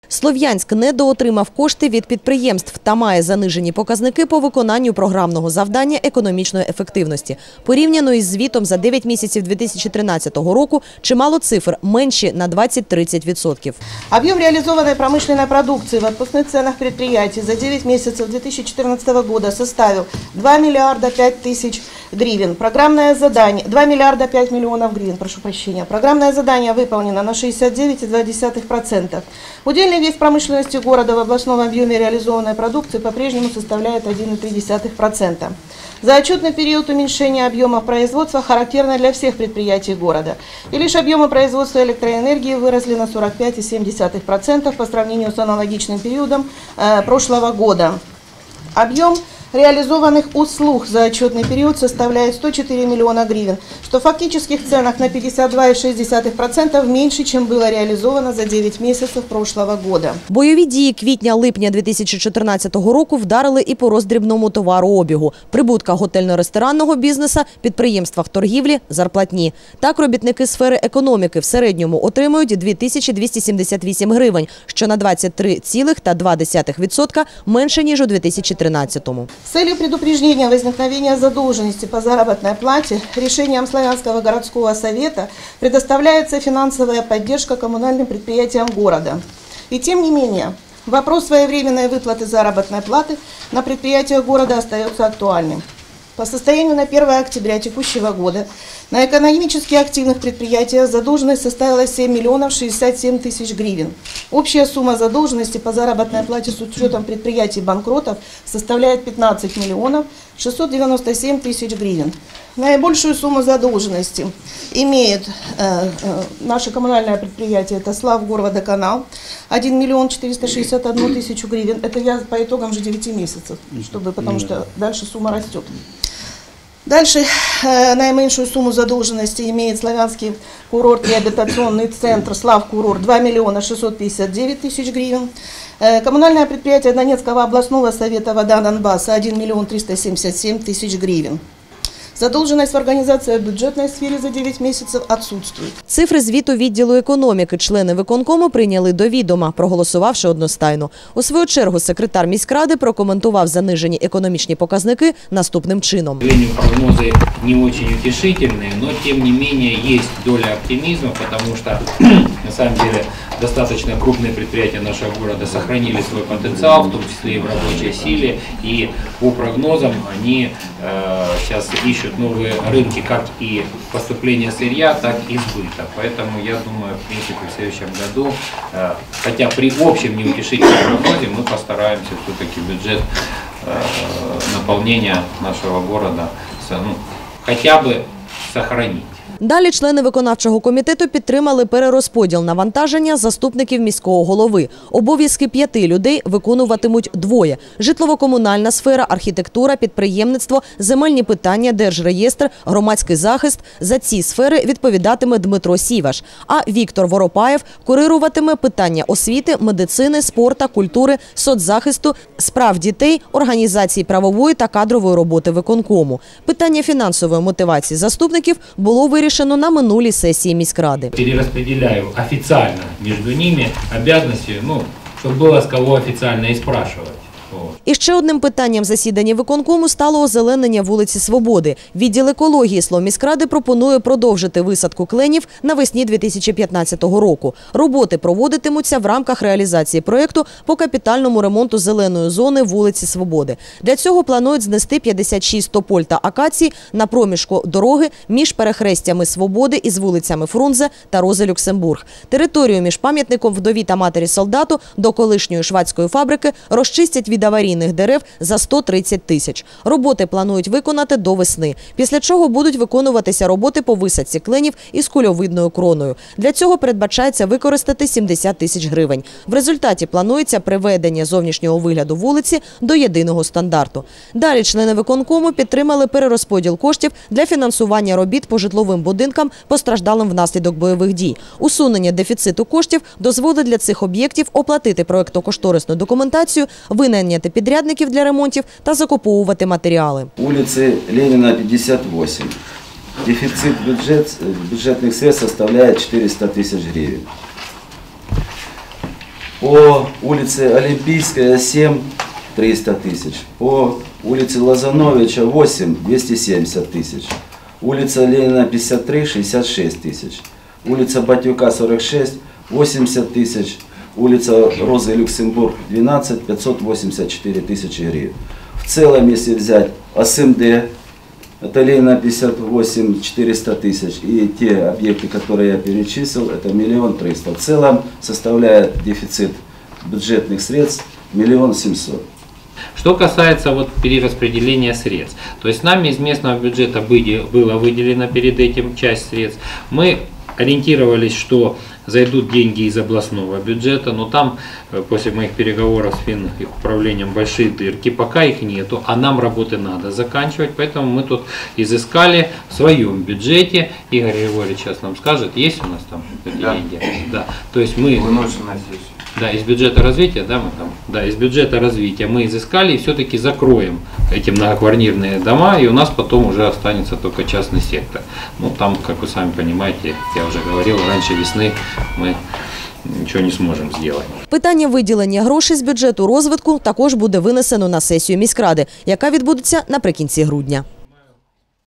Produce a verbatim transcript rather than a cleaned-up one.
Слов'янськ недоотримав кошти від підприємств та має занижені показники по виконанню програмного завдання економічної ефективності. Порівняно із звітом за дев'ять місяців дві тисячі тринадцятого року чимало цифр менші на двадцять-тридцять відсотків. Объем реализованной промышленной продукции в отпускных ценах предприятий за девять месяцев две тысячи четырнадцатого года составил два миллиарда пять тысяч гривен. Программное задание два миллиарда пять миллионов гривен, прошу прощения. Программное задание выполнено на шестьдесят девять целых две десятых процента. Удельный вес промышленности города в областном объеме реализованной продукции по-прежнему составляет один целых три десятых процента. За отчетный период уменьшения объемов производства характерно для всех предприятий города. И лишь объемы производства электроэнергии выросли на сорок пять целых семь десятых процента по сравнению с аналогичным периодом э, прошлого года. Объем реализованных услуг за отчетный период составляет сто четыре миллиона гривен, что в фактических ценах на пятьдесят два целых шесть десятых процента меньше, чем было реализовано за девять месяцев прошлого года. Бойові дії квітня-липня дві тисячі чотирнадцятого року вдарили і по роздрібному товарообігу, прибутках готельно-ресторанного бізнесу, підприємствах торгівлі, зарплатні. Так, робітники сфери економіки в середньому отримують дві тисячі двісті сімдесят вісім гривень, що на двадцять три цілих два десятих відсотка менше, ніж у дві тисячі тринадцятому. С целью предупреждения возникновения задолженности по заработной плате решением Славянского городского совета предоставляется финансовая поддержка коммунальным предприятиям города. И тем не менее, вопрос своевременной выплаты заработной платы на предприятиях города остается актуальным. По состоянию на первое октября текущего года на экономически активных предприятиях задолженность составила семь миллионов шестьдесят семь тысяч гривен. Общая сумма задолженности по заработной плате с учетом предприятий-банкротов составляет пятнадцать миллионов шестьсот девяносто семь тысяч гривен. Наибольшую сумму задолженности имеет э, э, наше коммунальное предприятие, это Славгорводоканал, один миллион четыреста шестьдесят одну тысячу гривен. Это я по итогам же девяти месяцев, чтобы, потому что дальше сумма растет. Дальше э, наименьшую сумму задолженности имеет Славянский курорт-реабилитационный центр «Славкурорт» два миллиона шестьсот пятьдесят девять тысяч гривен. Э, коммунальное предприятие Донецкого областного совета «Вода Донбасса» один миллион триста семьдесят семь тысяч гривен. Задолженность в организации в бюджетной сфере за дев'ять місяців відсутствує. Цифри звіту відділу економіки члени виконкому прийняли до відома, проголосувавши одностайно. У свою чергу секретар міськради прокоментував занижені економічні показники наступним чином. Прогнози не дуже утішительні, але тим не менше є доля оптимізму, тому що на самом деле достаточно крупные предприятия нашего города сохранили свой потенциал, в том числе и в рабочей силе, и по прогнозам они э, сейчас ищут новые рынки, как и поступления сырья, так и сбыта. Поэтому я думаю, в принципе, в следующем году, э, хотя при общем неутешительном прогнозе, мы постараемся все-таки бюджет э, наполнения нашего города ну, хотя бы сохранить. Далі члени виконавчого комітету підтримали перерозподіл навантаження заступників міського голови. Обов'язки п'яти людей виконуватимуть двоє – житлово-комунальна сфера, архітектура, підприємництво, земельні питання, держреєстр, громадський захист. За ці сфери відповідатиме Дмитро Сіваш. А Віктор Воропаєв курируватиме питання освіти, медицини, спорту, культури, соцзахисту, справ дітей, організації правової та кадрової роботи виконкому. Питання фінансової мотивації заступників було вирішено Решено на минулій сесії міськради. Перераспределяю официально между ними обязанности, ну, чтобы было с кого официально и спрашивать. І ще одним питанням засідання виконкому стало озеленення вулиці Свободи. Відділ екології Словміськради пропонує продовжити висадку кленів навесні дві тисячі п'ятнадцятого року. Роботи проводитимуться в рамках реалізації проєкту по капітальному ремонту зеленої зони вулиці Свободи. Для цього планують знести п'ятдесят шість тополь та акацій на проміжку дороги між перехрестями Свободи із вулицями Фрунзе та Рози Люксембург. Територію між пам'ятником вдові та матері солдату до колишньої швадської фабрики розчистять від аварійних дерев за сто тридцять тисяч. Роботи планують виконати до весни, після чого будуть виконуватися роботи по висадці кленів із кульовидною кроною. Для цього передбачається використати сімдесят тисяч гривень. В результаті планується приведення зовнішнього вигляду вулиці до єдиного стандарту. Далі члени виконкому підтримали перерозподіл коштів для фінансування робіт по житловим будинкам, постраждалим внаслідок бойових дій. Усунення дефіциту коштів дозволить для цих об'єктів оплатити проєктно-кошторисну документацію, винайняти підрядників для ремонтів та закуповувати матеріали. Улицы Ленина, пятьдесят восемь. Дефицит бюджет, бюджетных средств составляет четыреста тысяч гривен. По улице Олимпийская семь триста тысяч. По улице Лозановича восемь двести семьдесят тысяч. Улица Ленина пятьдесят три шестьдесят шесть тысяч. Улица Батюка сорок шесть восемьдесят тысяч. Улица Розы Люксембург двенадцать пятьсот восемьдесят четыре тысячи гривен. В целом, если взять АСМД, это Ленина пятьдесят восемь четыреста тысяч, и те объекты, которые я перечислил, это миллион триста. В целом составляет дефицит бюджетных средств миллион семьсот. Что касается вот перераспределения средств, то есть нами из местного бюджета было выделено перед этим часть средств. Мы ориентировались, что зайдут деньги из областного бюджета, но там после моих переговоров с фин их управлением большие дырки, пока их нету, а нам работы надо заканчивать, поэтому мы тут изыскали в своем бюджете. Игорь Григорьевич сейчас нам скажет, есть у нас там эти Да. деньги? Да. То есть мы... Выносим на сессию. Да, из бюджета развития, да, мы там, да, из бюджета развития мы изыскали и все-таки закроем эти многоквартирные дома, и у нас потом уже останется только частный сектор. Ну, там, как вы сами понимаете, я уже говорил, раньше весны ми нічого не зможемо зробити. Питання виділення грошей з бюджету розвитку також буде винесено на сесію міськради, яка відбудеться наприкінці грудня.